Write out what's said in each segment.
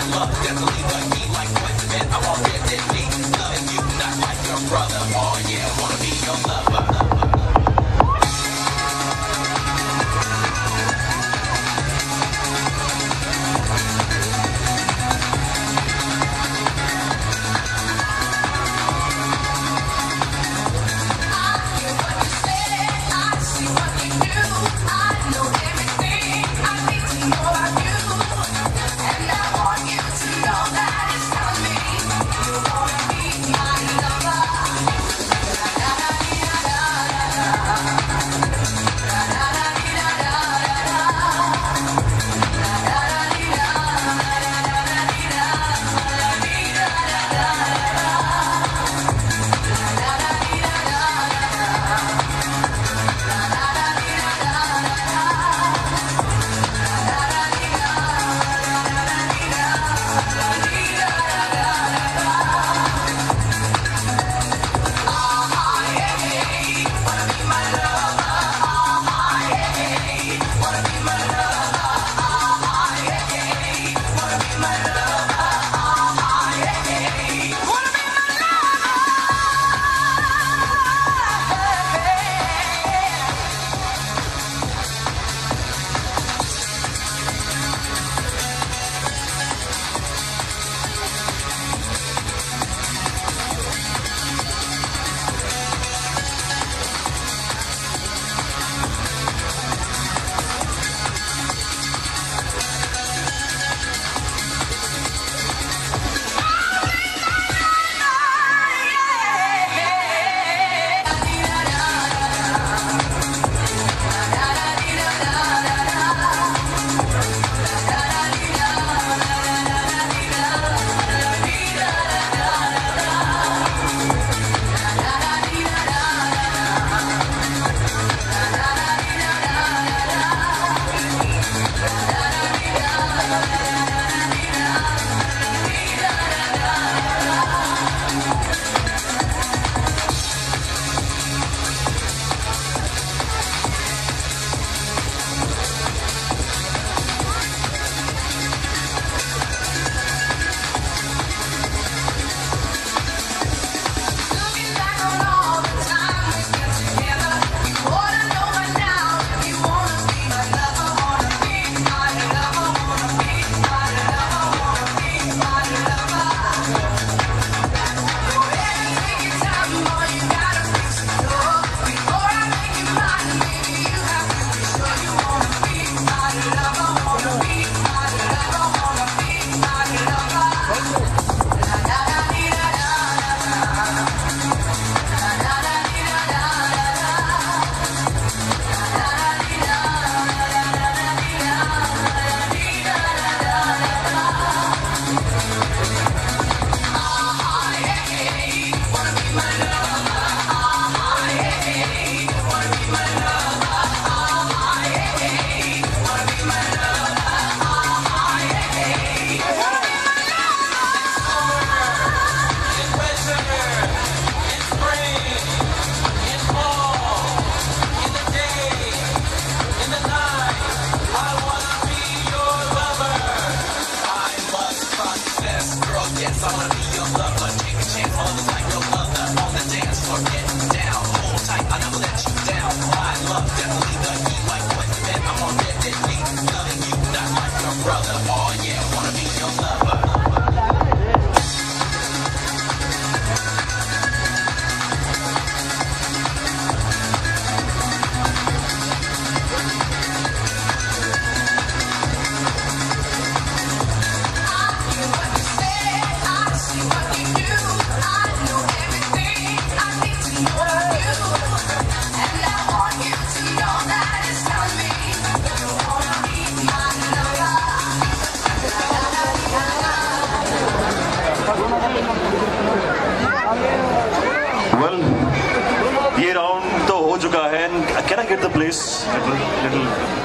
Can I get the place? Little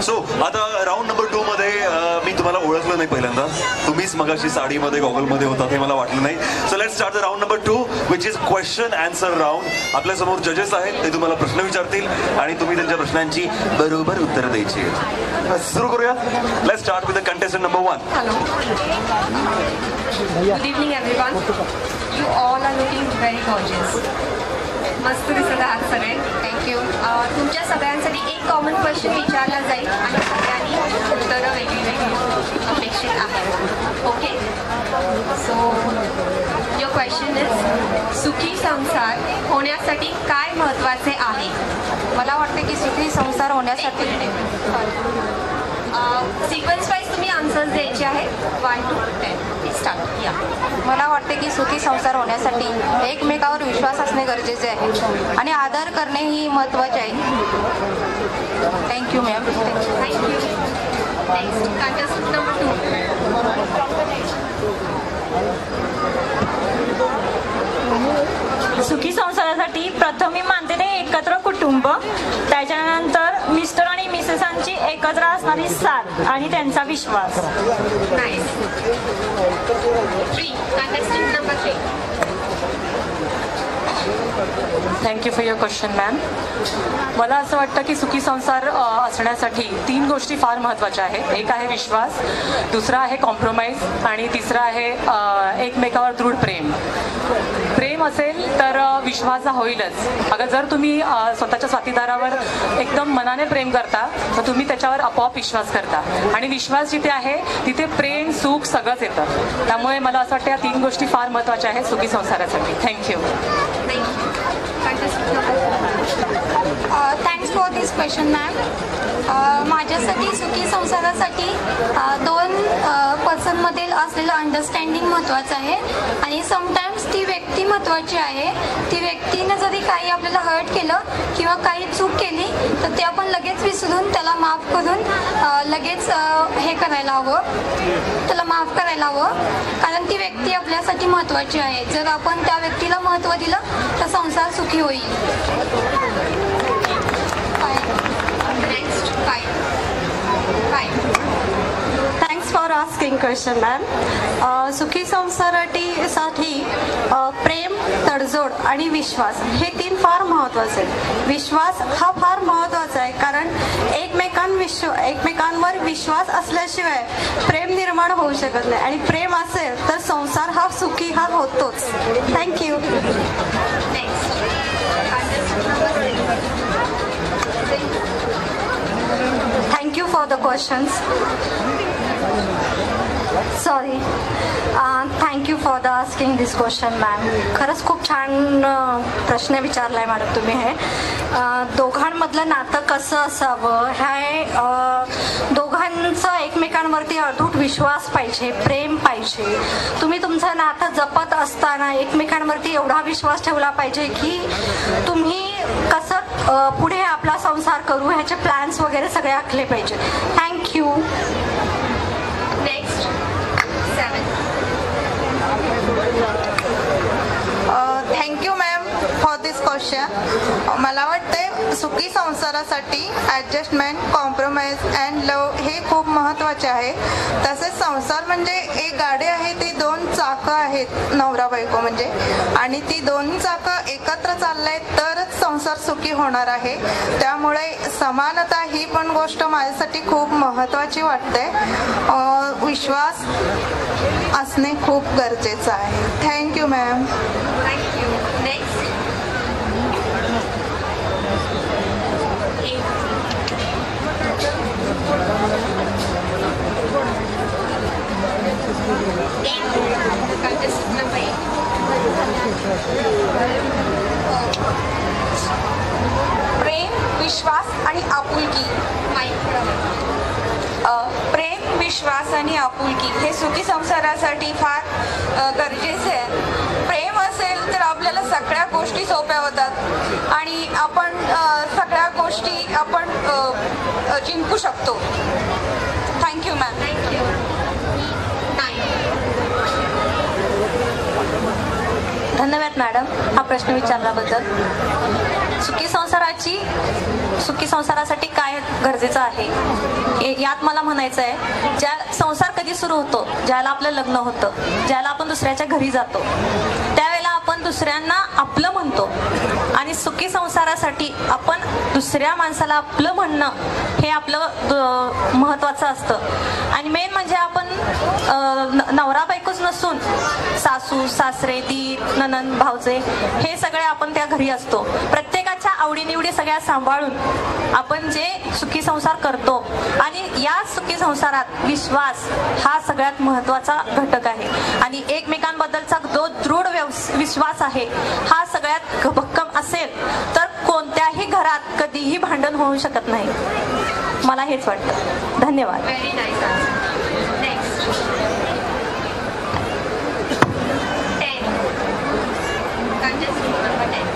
so आता round number 2 मध्ये मी तुम्हाला ओळखलं नाही पहिल्यांदा. तुम्हीच मगाशी साडीमध्ये गॉगलमध्ये होता हे मला वाटलं नाही. So let's start the round number 2 which is question answer round. आपल्या समोर जजेस आहेत, ते तुम्हाला प्रश्न विचारतील आणि तुम्ही त्यांच्या प्रश्नांची बरोबर उत्तरं द्यायची. सुरू करूया. Let's start with the contestant number 1. Hello. Good evening everyone. You all are looking very gorgeous. मस्त दिसत आहात सगळे. थँक्यू. तुमच्या सगळ्यांसाठी एक कॉमन क्वेश्चन विचारला जाईल आणि सगळ्यांनी उत्तरं वेगळी वेगळी अपेक्षित आहेत. Okay. So your question is सुखी संसार होण्यासाठी काय महत्त्वाचे आहे? मला वाटते की सुखी संसार होण्यासाठी सिक्वेन्स वाईज तुम्ही आन्सर्स द्यायचे आहेत. 1 to 10 स्टार्ट. या. मला वाटते की सुखी संसार होण्यासाठी एकमेकावर विश्वास असणे गरजेचे आहे आणि आदर करणे ही महत्त्वाचे आहे. Thank you ma'am. Thank you. Next contestant number 2. सुखी संसारासाठी प्रथम मी मानते ते एकत्र कुटुंब, त्याच्यानंतर मिस्टर आणि मिसेसांची एकत्र असणारी साथ आणि त्यांचा विश्वास. Nice. 3 contestant number 3. Thank you for your question ma'am. मला असं वाटतं की सुखी संसार असण्यासाठी 3 गोष्टी फार महत्त्वाच्या आहेत. एक आहे विश्वास, दुसरा आहे कॉम्प्रोमाइज आणि तिसरा आहे एकमेकावर दृढ प्रेम. प्रेम असेल तर विश्वास होईलच. अगर जर तुम्ही स्वतःच्या साथीदारावर एकदम मनाने प्रेम करता तर तुम्ही त्याच्यावर आपोआप विश्वास करता आणि विश्वास जिथे आहे तिथे प्रेम सुख सगळंच येतं. त्यामुळे मला असं वाटतं या 3 गोष्टी फार महत्त्वाच्या आहेत सुखी संसारासाठी. Thank you. Thanks for this question ma'am. माझ्यासाठी सुखी संसारासाठी 2 पर्सनमधील असलेलं अंडरस्टँडिंग महत्त्वाचं आहे आणि समटाईम्स ती व्यक्ती महत्त्वाची आहे. ती व्यक्तीनं जरी काही आपल्याला हर्ट केलं किंवा काही चूक केली तर ते आपण लगेच विसरून त्याला माफ करून लगेच हे करायला हवं, त्याला माफ करायला हवं, कारण ती व्यक्ती आपल्यासाठी महत्त्वाची आहे. जर आपण त्या व्यक्तीला महत्त्व दिलं तर संसार सुखी होईल. Next 5. Thanks for asking question ma'am. सुखी संसारासाठी प्रेम, तडजोड आणि विश्वास हे 3 फार महत्त्वाचे आहेत. विश्वास हा फार महत्त्वाचा आहे कारण एकमेकांवर विश्वास असल्याशिवाय प्रेम निर्माण होऊ शकत नाही आणि प्रेम असेल तर संसार हा सुखी हा होतोच. Thank you. Thank you for the questions. Sorry. Thank you for the asking this question ma'am. खरंच खूप छान प्रश्न विचारला आहे मॅडम तुम्ही. हे दोघांमधलं नातं कसं असावं, हे दोघांचं एकमेकांवरती अतूट विश्वास पाहिजे, प्रेम पाहिजे. तुम्ही तुमचं नातं जपत असताना एकमेकांवरती एवढा विश्वास ठेवला पाहिजे की तुम्ही कसं पुढे आपला संसार करू ह्याचे प्लॅन्स वगैरे सगळे आखले पाहिजे. Thank you. Next 7. Thank you ma'am for this question. मला वाटते सुखी संसारासाठी ॲडजस्टमेंट, कॉम्प्रोमाइज अँड लव हे खूप महत्त्वाचे आहे. तसेच संसार म्हणजे एक गाडी आहे, ती 2 चाकं आहेत नवरा बायको म्हणजे, आणि ती 2 चाकं एकत्र चालले तरच संसार सुखी होणार आहे. त्यामुळे समानता ही पण गोष्ट माझ्यासाठी खूप महत्त्वाची वाटते. विश्वास असणे खूप गरजेचं आहे. Thank you ma'am. Thank you. Next 8. Contestant number 8. प्रेम, विश्वास आणि आपुलकी. प्रेम, विश्वास आणि आपुलकी हे सुखी संसारासाठी फार गरजेचे आहे. प्रेम असेल तर आपल्याला सगळ्या गोष्टी सोप्या होतात आणि आपण सगळ्या गोष्टी आपण जिंकू शकतो. Thank you ma'am. थँक्यू. 9. धन्यवाद मॅडम हा प्रश्न विचारल्याबद्दल. सुखी संसारासाठी काय गरजेचं आहे यात मला म्हणायचं आहे, ज्या संसार कधी सुरू होतो, ज्याला आपलं लग्न होतं, ज्याला आपण दुसऱ्याच्या घरी जातो, त्यावेळेला आपण दुसऱ्यांना आपलं म्हणतो. आणि सुखी संसारासाठी आपण दुसऱ्या माणसाला आपलं म्हणणं हे आपलं महत्वाचं असतं. आणि मेन म्हणजे आपण नवरा बायकोच नसून सासू सासरे दीर ननंद भाऊजे हे सगळे आपण त्या घरी असतो. प्रत्येकाच्या आवडीनिवडी सगळ्या सांभाळून आपण जे सुखी संसार करतो. आणि या सुखी संसारात विश्वास हा सगळ्यात महत्वाचा घटक आहे. आणि एकमेकांबद्दलचा जो दृढ विश्वास आहे हा सगळ्यात भक्कम असेल तर कोणत्याही घरात कधीही भांडण होऊ शकत नाही. मला हेच वाटतं. धन्यवाद. Very nice answer. Next 10 contestant number 10.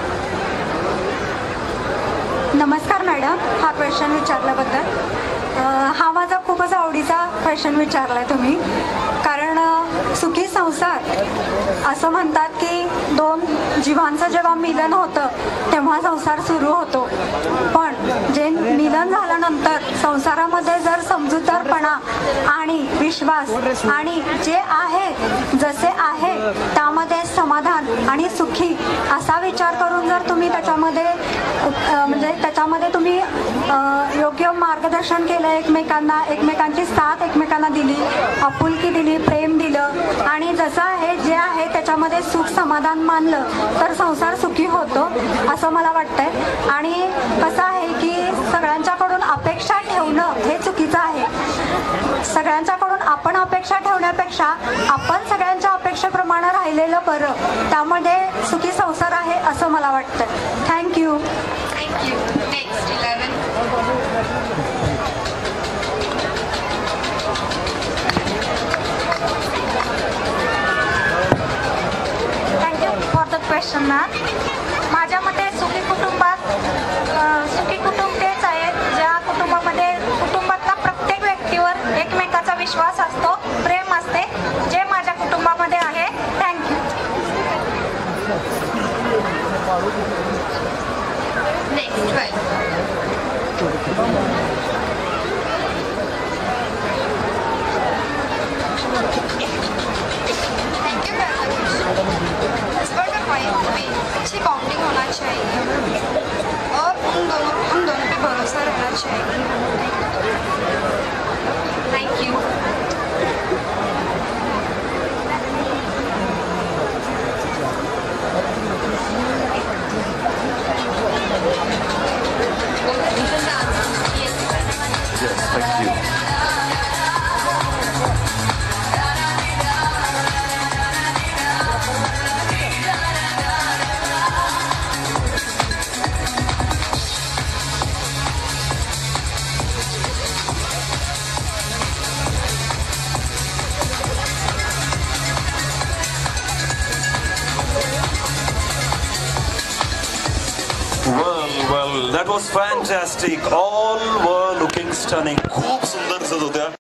नमस्कार मॅडम, हा क्वेश्चन विचारल्याबद्दल. हा माझा खूपच आवडीचा क्वेश्चन विचारलाय तुम्ही. कारण सुखी संसार असं म्हणतात की दोन जीवांचं जेव्हा मिलन होतं तेव्हा संसार सुरू होतो. पण जे मिलन झाल्यानंतर संसारामध्ये जर समजूतदारपणा आणि विश्वास आणि जे आहे जसे आहे त्यामध्ये समाधान आणि सुखी असा विचार करून जर तुम्ही त्याच्यामध्ये म्हणजे त्याच्यामध्ये तुम्ही योग्य मार्गदर्शन केलं, एकमेकांची साथ एकमेकांना दिली, आपुलकी दिली, प्रेम दिलं आणि जसं आहे जे आहे त्याच्यामध्ये सुख समाधान मानलं तर संसार सुखी होतो असं मला वाटतंय. आणि कसं आहे की सगळ्यांच्याकडून अपेक्षा ठेवणं हे चुकीचं आहे. सगळ्यांच्याकडून आपण अपेक्षा ठेवण्यापेक्षा आपण सगळ्यांच्या अपेक्षेप्रमाणे राहिलेलं बरं. त्यामध्ये सुखी संसार आहे असं मला वाटतं. Thank you. Next 11. Thank you for the question ma'am. माझ्या मते सुखी कुटुंब तेच आहेत ज्या कुटुंबातला प्रत्येक व्यक्तीवर एकमेकाचा विश्वास असतो, प्रेम असते, जे माझ्या कुटुंबामध्ये आहे. Thank you. Next 12. Thank you for the question. Husband और वाइफ में अच्छी बॉन्डिंग होना चाहिए और हम दोनों पे भरोसा रहना चाहिए. Thank you. Yes, thank you. Well, that was fantastic. All were looking stunning. खूप सुंदर दिसत होत्या.